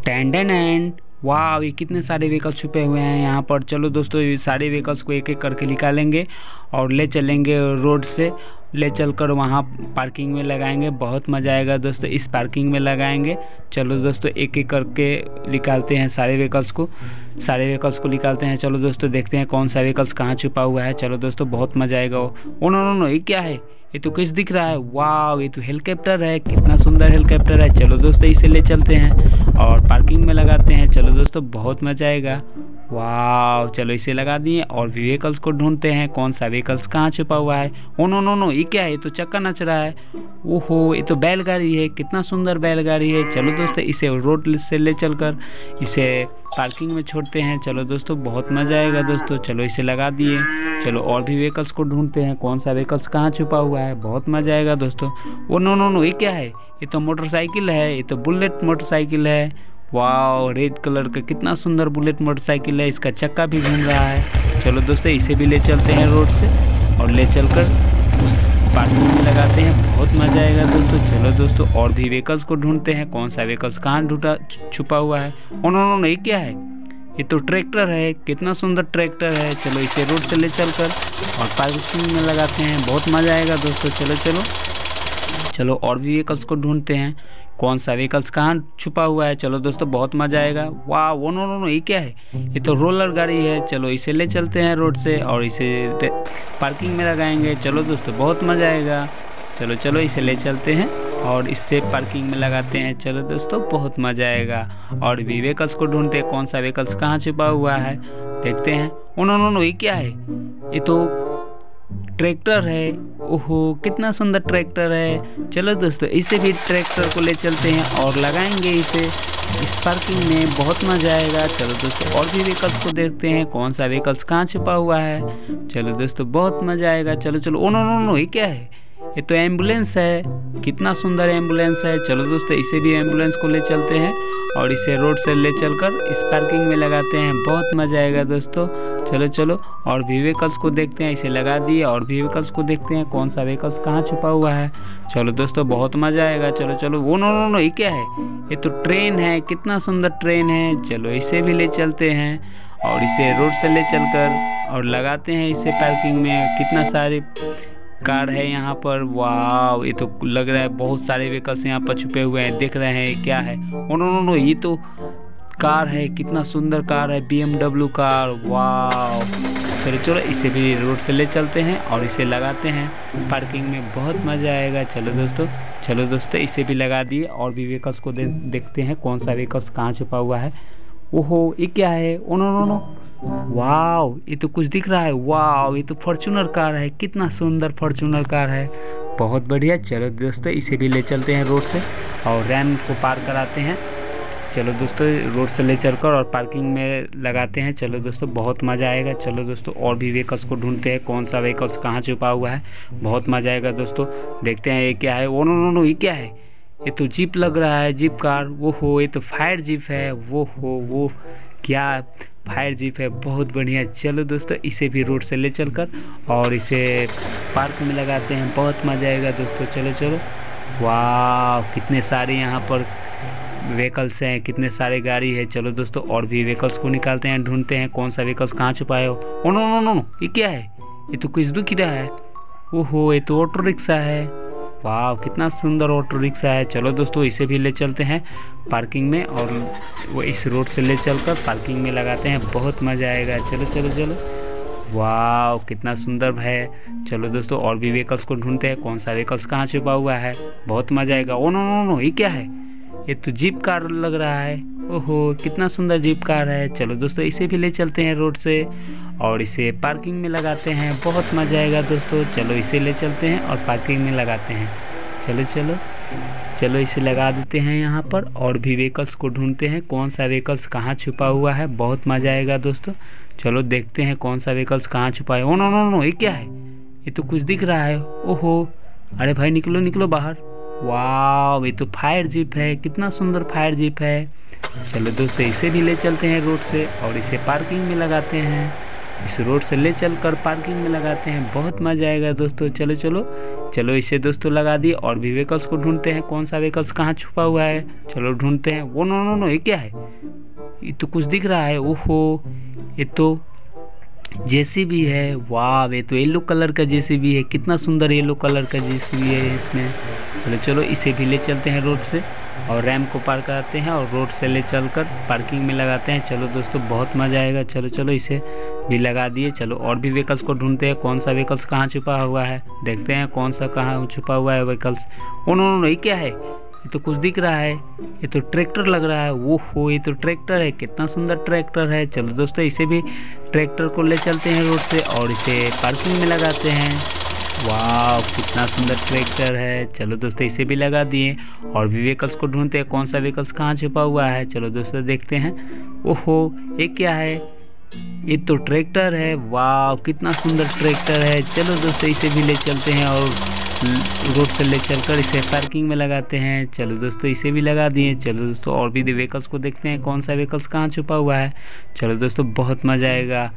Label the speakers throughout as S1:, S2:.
S1: Tendon and वाह, ये कितने सारे व्हीकल छुपे हुए हैं यहाँ पर। चलो दोस्तों, ये सारे व्हीकल्स को एक एक करके निकालेंगे और ले चलेंगे रोड से, ले चलकर वहाँ पार्किंग में लगाएंगे। बहुत मज़ा आएगा दोस्तों, इस पार्किंग में लगाएंगे। चलो दोस्तों, एक एक करके निकालते हैं सारे व्हीकल्स को निकालते हैं। चलो दोस्तों, देखते हैं कौन सा व्हीकल्स कहाँ छुपा हुआ है। चलो दोस्तों, बहुत मज़ा आएगा। ओ नो नो नो, ये क्या है? ये तो किस दिख रहा है? वाह, ये तो हेलीकॉप्टर है, कितना सुंदर हेलीकॉप्टर है। चलो दोस्तों, इसे ले चलते हैं और पार्किंग में लगाते हैं। चलो दोस्तों, बहुत मज़ा आएगा। वाह, चलो इसे लगा दिए और भी व्हीकल्स को ढूंढते हैं कौन सा व्हीकल्स कहाँ छुपा हुआ है। ओ नो नो नो, ये क्या है? ये तो चक्का नच रहा है। ओहो, ये तो बैलगाड़ी है, कितना सुंदर बैलगाड़ी है। चलो दोस्तों, इसे रोड से ले चलकर इसे पार्किंग में छोड़ते हैं। चलो दोस्तों, बहुत मज़ा आएगा दोस्तों। चलो इसे लगा दिए। चलो और भी व्हीकल्स को ढूंढते हैं कौन सा व्हीकल्स कहाँ छुपा हुआ है। बहुत मज़ा आएगा दोस्तों। ओ नो नो नो, ये क्या है? ये तो मोटरसाइकिल है, ये तो बुलेट मोटरसाइकिल है। वाह, रेड कलर का कितना सुंदर बुलेट मोटरसाइकिल है, इसका चक्का भी घूम रहा है। चलो दोस्तों, इसे भी ले चलते हैं रोड से और ले चलकर उस पार्किंग में लगाते हैं। बहुत मज़ा आएगा दोस्तों। चलो दोस्तों, और भी व्हीकल्स को ढूंढते हैं कौन सा व्हीकल्स कहाँ छुपा हुआ है। ओ नो नो नो, ये क्या है? ये तो ट्रैक्टर है, कितना सुंदर ट्रैक्टर है। चलो इसे रोड से ले चलकर और पार्किंग में लगाते हैं। बहुत मज़ा आएगा दोस्तों। चलो चलो चलो और भी व्हीकल्स को ढूंढते हैं कौन सा व्हीकल्स कहाँ छुपा हुआ है। चलो दोस्तों, बहुत मज़ा आएगा। वाह, वो नो नो नो, ये क्या है? ये तो रोलर गाड़ी है। चलो इसे ले चलते हैं रोड से और इसे पार्किंग में लगाएंगे। चलो दोस्तों, बहुत मज़ा आएगा। चलो चलो इसे ले चलते हैं और इससे पार्किंग में लगाते हैं। चलो दोस्तों, बहुत मज़ा आएगा। और भी व्हीकल्स को ढूंढते हैं कौन सा व्हीकल्स कहाँ छुपा हुआ है, देखते हैं। ओ नो नो नो, ये क्या है? ये तो ट्रैक्टर है। ओहो, कितना सुंदर ट्रैक्टर है। चलो दोस्तों, इसे भी ट्रैक्टर को ले चलते हैं और लगाएंगे इसे इस पार्किंग में। बहुत मज़ा आएगा। चलो दोस्तों, और भी व्हीकल्स को देखते हैं कौन सा व्हीकल्स कहाँ छुपा हुआ है। चलो दोस्तों, बहुत मज़ा आएगा। चलो चलो, ओ नो नो नो, ये क्या है? ये तो एम्बुलेंस है, कितना सुंदर एम्बुलेंस है। चलो दोस्तों, इसे भी एम्बुलेंस को ले चलते हैं और इसे रोड से ले चलकर इस पार्किंग में लगाते हैं। बहुत मज़ा आएगा दोस्तों। चलो चलो और भी व्हीकल्स को देखते हैं, इसे लगा दिए और भी व्हीकल्स को देखते हैं कौन सा व्हीकल्स कहाँ छुपा हुआ है। चलो दोस्तों, बहुत मज़ा आएगा। चलो चलो, वो नो नो नो, ये क्या है? ये तो ट्रेन है, कितना सुंदर ट्रेन है। चलो इसे भी ले चलते हैं और इसे रोड से ले चलकर और लगाते हैं इसे पार्किंग में। कितना सारे कार है यहाँ पर। वाह, ये तो लग रहा है बहुत सारे व्हीकल्स यहाँ पर छुपे हुए हैं। देख रहे हैं क्या है? ओ नो नो नो, ये तो कार है, कितना सुंदर कार है, BMW कार। वाह, चलो चलो इसे भी रोड से ले चलते हैं और इसे लगाते हैं पार्किंग में। बहुत मज़ा आएगा। चलो दोस्तों, इसे भी लगा दिए और भी व्हीकल्स को देखते हैं कौन सा व्हीकल्स कहाँ छुपा हुआ है। ओहो, ये क्या है? ओ नो नो नो, वाह, ये तो कुछ दिख रहा है। वाह, ये तो फॉर्च्यूनर कार है, कितना सुंदर फॉर्च्यूनर कार है। बहुत बढ़िया। चलो दोस्तों, इसे भी ले चलते हैं रोड से और रैन को पार कराते हैं। चलो दोस्तों, रोड से ले चलकर और पार्किंग में लगाते हैं। चलो दोस्तों, बहुत मज़ा आएगा। चलो दोस्तों, और भी व्हीकल्स को ढूंढते हैं कौन सा व्हीकल्स कहाँ छुपा हुआ है। बहुत मज़ा आएगा दोस्तों। देखते हैं ये क्या है। ओ नो नो नो, ये क्या है? ये तो जीप लग रहा है, जीप कार। वो हो, ये तो फायर जीप है। वो क्या फायर जीप है, बहुत बढ़िया। चलो दोस्तों, इसे भी रोड से ले चलकर और इसे पार्क में लगाते हैं। बहुत मज़ा आएगा दोस्तों। चलो चलो, वाह, कितने सारे यहाँ पर व्हीकल्स हैं, कितने सारे गाड़ी है। चलो दोस्तों, और भी व्हीकल्स को निकालते हैं, ढूंढते हैं कौन सा व्हीकल्स कहाँ छुपाए हो। Oh no no no no, ये क्या है? ये तो कुछ दिख रहा है। ओहो, ये तो ऑटो रिक्शा है। वाह, कितना सुंदर ऑटो रिक्शा है। चलो दोस्तों, इसे भी ले चलते हैं पार्किंग में और वो इस रोड से ले चलकर पार्किंग में लगाते हैं। बहुत मज़ा आएगा। चलो चलो चलो, वाह, कितना सुंदर है। चलो दोस्तों, और भी व्हीकल्स को ढूंढते हैं कौन सा व्हीकल्स कहाँ छुपा हुआ है। बहुत मज़ा आएगा। ओ नो नो नो, ये क्या है? ये तो जीप कार लग रहा है। ओहो, कितना सुंदर जीप कार है। चलो दोस्तों, इसे भी ले चलते हैं रोड से और इसे पार्किंग में लगाते हैं। बहुत मज़ा आएगा दोस्तों। चलो इसे ले चलते हैं और पार्किंग में लगाते हैं। चलो चलो चलो, इसे लगा देते हैं यहाँ पर और भी व्हीकल्स को ढूंढते हैं कौन सा व्हीकल्स कहाँ छुपा हुआ है। बहुत मज़ा आएगा दोस्तों। चलो देखते हैं कौन सा व्हीकल्स कहाँ छुपा है। ओ नो नो नो, ये क्या है? ये तो कुछ दिख रहा है। ओहो, अरे भाई, निकलो निकलो बाहर। वाह, ये तो फायर जीप है, कितना सुंदर फायर जीप है। चलो दोस्तों, इसे भी ले चलते हैं रोड से और इसे पार्किंग में लगाते हैं। इस रोड से ले चलकर पार्किंग में लगाते हैं। बहुत मज़ा आएगा दोस्तों। चलो चलो, चलो इसे दोस्तों लगा दिए। और भी व्हीकल्स को ढूंढते हैं, कौन सा व्हीकल्स कहाँ छुपा हुआ है। चलो ढूंढते हैं। वो नो नो नो, ये क्या है? ये तो कुछ दिख रहा है। ओहो, ये तो जेसीबी है। वाह, ये तो येलो कलर का जेसीबी है। कितना सुंदर येलो कलर का जेसीबी है इसमें। चलो इसे भी ले चलते हैं रोड से और रैंप को पार कराते हैं और रोड से ले चलकर पार्किंग में लगाते हैं। चलो दोस्तों बहुत मज़ा आएगा। चलो इसे भी लगा दिए। चलो और भी व्हीकल्स को ढूंढते हैं, कौन सा व्हीकल्स कहाँ छुपा हुआ है। देखते हैं कौन सा कहाँ छुपा हुआ है व्हीकल्स। ओ नो नो, ये क्या है? ये तो कुछ दिख रहा है। ये तो ट्रैक्टर लग रहा है। ओहो, ये तो ट्रैक्टर है। कितना सुंदर ट्रैक्टर है। चलो दोस्तों इसे भी ट्रैक्टर को ले चलते हैं रोड से और इसे पार्किंग में लगाते हैं। वाह, कितना सुंदर ट्रैक्टर है। चलो दोस्तों इसे भी लगा दिए। और भी व्हीकल्स को ढूंढते हैं, कौन सा व्हीकल्स कहाँ छुपा हुआ है। चलो दोस्तों देखते हैं। ओहो, ये क्या है? ये तो ट्रैक्टर है। वाह, कितना सुंदर ट्रैक्टर है। चलो दोस्तों इसे भी ले चलते हैं और रोड से ले चलकर इसे पार्किंग में लगाते हैं। चलो दोस्तों इसे भी लगा दिए। चलो दोस्तों और भी व्हीकल्स को देखते हैं, कौन सा व्हीकल्स कहाँ छुपा हुआ है। चलो दोस्तों बहुत मज़ा आएगा।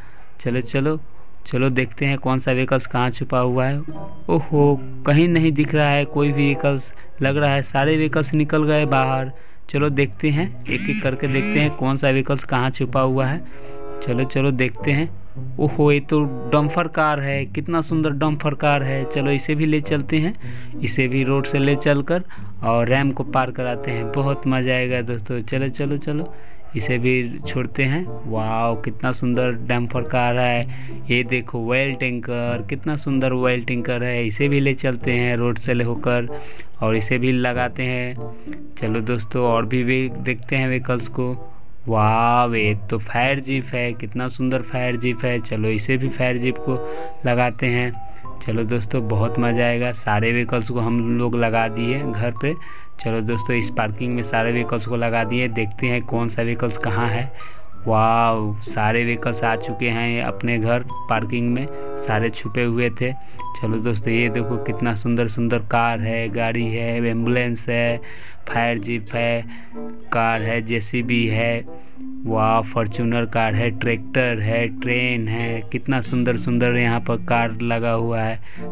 S1: चलो देखते हैं कौन सा व्हीकल्स कहाँ छुपा हुआ है। ओहो, कहीं नहीं दिख रहा है कोई व्हीकल्स। लग रहा है सारे व्हीकल्स निकल गए बाहर। चलो देखते हैं, एक एक करके देखते हैं कौन सा व्हीकल्स कहाँ छुपा हुआ है। चलो देखते हैं। ओहो, ये तो डम्फर कार है। कितना सुंदर डम्फर कार है। चलो इसे भी ले चलते हैं। इसे भी रोड से ले चलकर और रैंप को पार कराते हैं। बहुत मज़ा आएगा दोस्तों। चलो इसे भी छोड़ते हैं। वाह, कितना सुंदर डम्फर कार है। ये देखो ऑयल टैंकर, कितना सुंदर ऑयल टैंकर है। इसे भी ले चलते हैं रोड से ले होकर और इसे भी लगाते हैं। चलो दोस्तों और भी देखते हैं व्हीकल्स को। वाह, ये तो फायर जीप है। कितना सुंदर फायर जीप है। चलो इसे भी फायर जीप को लगाते हैं। चलो दोस्तों बहुत मज़ा आएगा। सारे व्हीकल्स को हम लोग लगा दिए घर पे। चलो दोस्तों इस पार्किंग में सारे व्हीकल्स को लगा दिए। देखते हैं कौन सा व्हीकल्स कहाँ है। वाह, सारे व्हीकल्स आ चुके हैं अपने घर पार्किंग में। सारे छुपे हुए थे। चलो दोस्तों ये देखो कितना सुंदर सुंदर कार है, गाड़ी है, एम्बुलेंस है, फायर जीप है, कार है, जेसीबी है। वाह, फॉर्च्यूनर कार है, ट्रैक्टर है, ट्रेन है। कितना सुंदर सुंदर यहाँ पर कार लगा हुआ है।